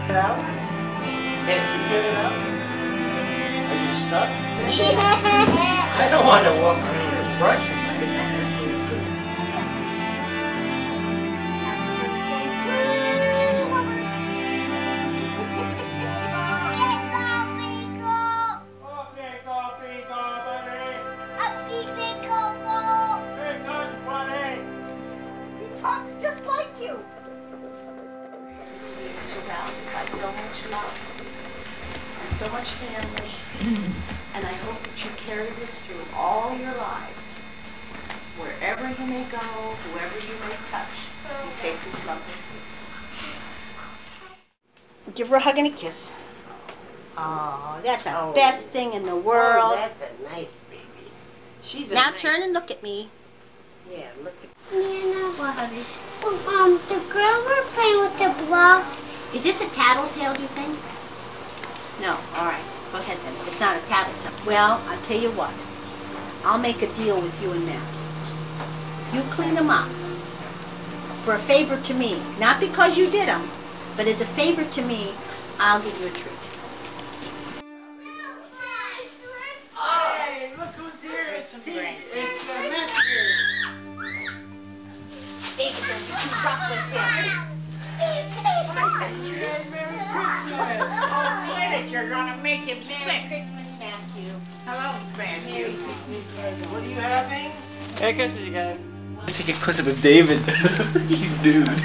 Get out? Can't you get it out? Are you stuck? I don't want to walk through your brush. So much family, and I hope that you carry this through all your lives. Wherever you may go, whoever you may touch, you take this love with you. Give her a hug and a kiss. Oh, that's the best thing in the world. Oh, that's a nice baby. She's a now nice... turn and look at me. Yeah, look at... Nana, what, honey? The girls were playing with the block. Is this a tattletale, do you think? No, all right. Go ahead then. It's not a tattletale. Well, I'll tell you what. I'll make a deal with you and Matt. You clean them up for a favor to me. Not because you did them, but as a favor to me, I'll give you a treat. Hey, look who's here. It's Matthew. David, don't you rock with him. Hey, Merry Christmas. Oh, quit it. You're going to make him sick. Merry Christmas, Matthew. Hello, Matthew. Merry Christmas, guys. What are you having? Merry Christmas, you guys. I take a close-up of David. He's nude. Let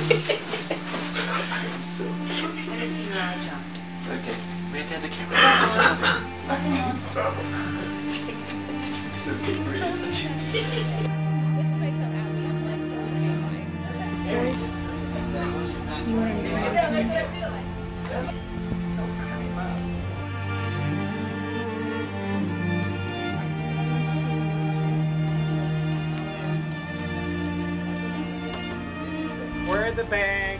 me see your eye, John. Okay. We have to have the camera. So big, Sisters, you want to grab me? Where are the bags?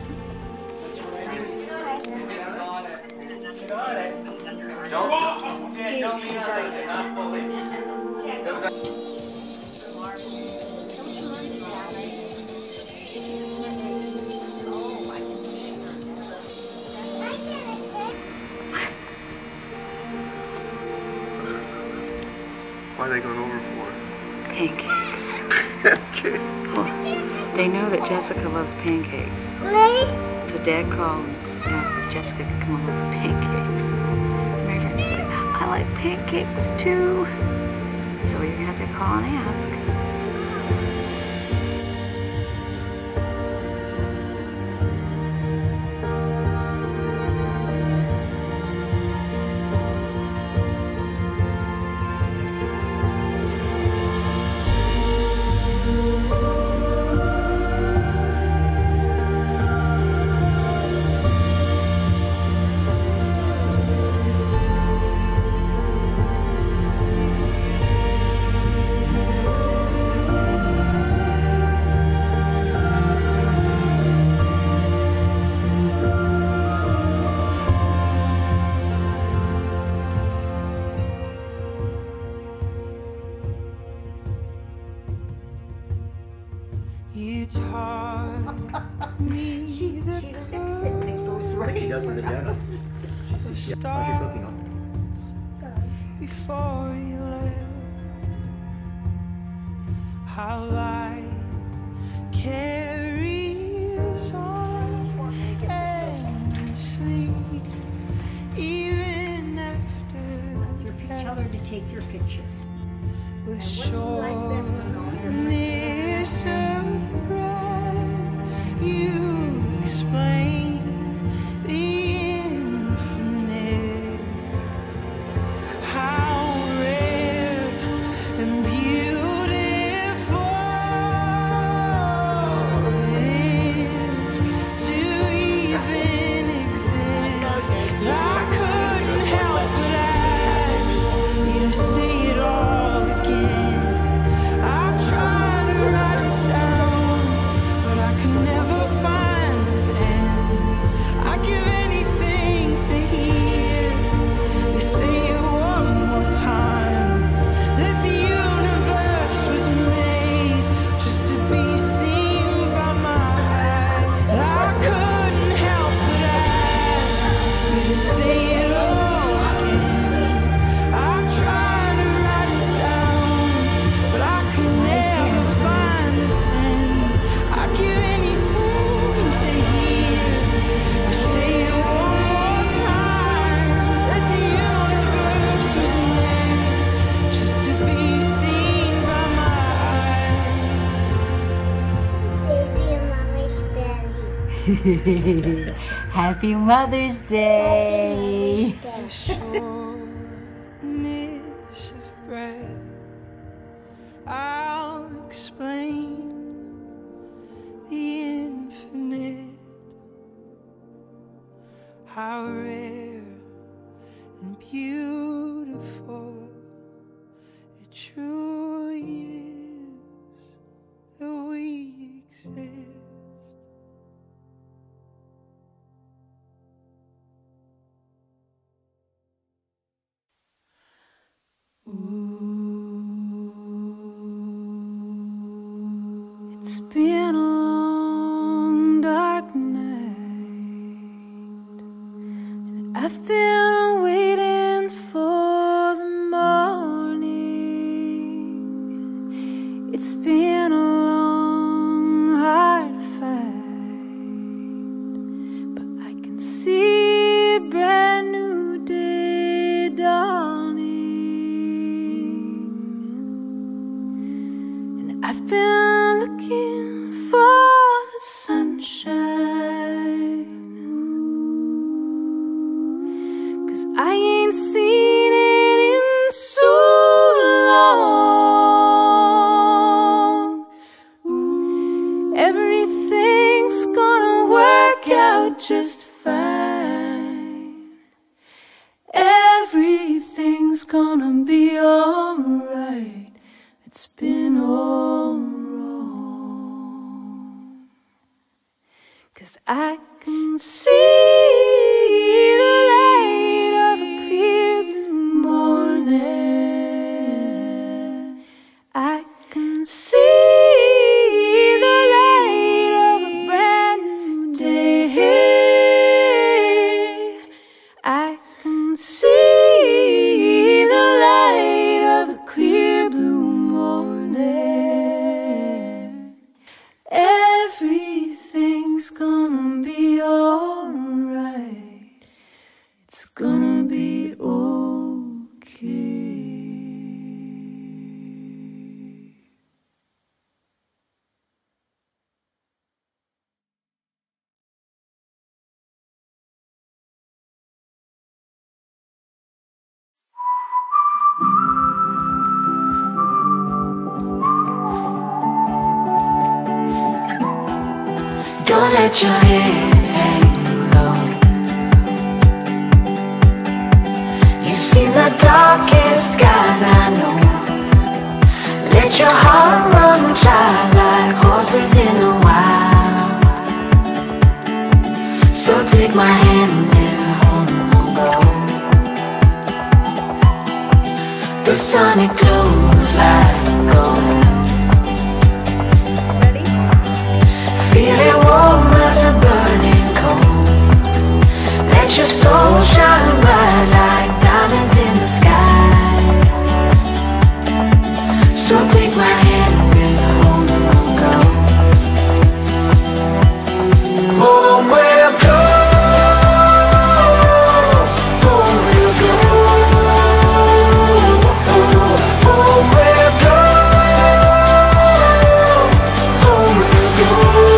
Get on it. Don't lean on it. Not fully. Why are they going over for? Pancakes. Okay. Well, they know that Jessica loves pancakes. Really? So Dad called and asked if Jessica could come over for pancakes. Mary Frank's like, I like pancakes too. So you're gonna have to call and ask. It's hard. She looks at those What she does to the donuts. She's how's your cooking on? Before you left, how light carries on and we sleep even after. Tell her to take your picture. With shortness of breath, you explain the infinite. How rare and beautiful it is to even exist. I couldn't help but ask you to say it all again. I try to write it down. Happy Mother's Day. The shortness of breath, I'll explain the infinite, how rare and beautiful it truly is that we exist. It's been a long, dark night, and I've been waiting for the morning. It's been a long, hard fight, but I can see a brand new day dawning. I've been looking for the sunshine, 'cause I ain't seen it in so long. Everything's gonna work out just fine. Everything's gonna be alright. It's been all wrong, 'cause I can see the light of a clear blue morning. I can see the light of a brand new day. I can see the light of a clear blue morning. Everything's gonna be alright. It's gonna be okay. Don't let your head hang low. You've seen the darkest skies, I know. Let your heart run child like horses in the wild. So take my hand and home we'll go. The sun it glows like gold. Feel it warm as a burning coal. Let your soul shine bright like diamonds in the sky. So take my hand and home we'll go. Home we'll go. Home we'll go. Home we'll go. Home we'll go.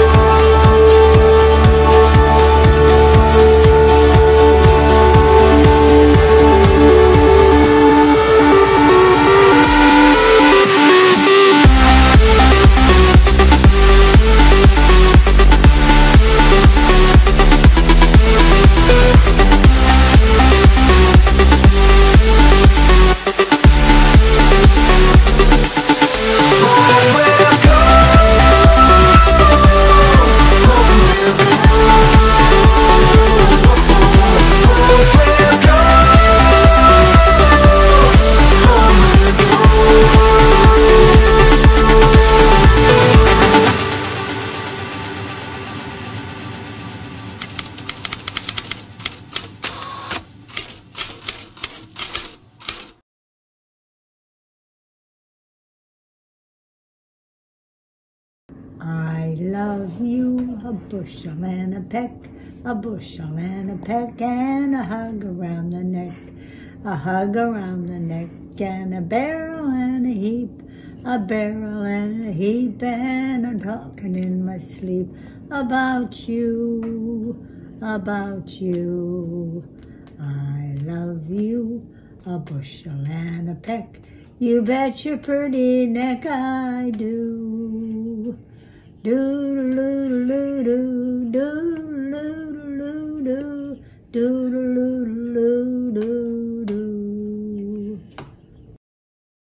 I love you, a bushel and a peck, a bushel and a peck, and a hug around the neck, a hug around the neck, and a barrel and a heap, a barrel and a heap, and I'm talking in my sleep about you, about you. I love you, a bushel and a peck. You bet your pretty neck I do. Do-do-do-do-do, do-do-do-do-do, do-do.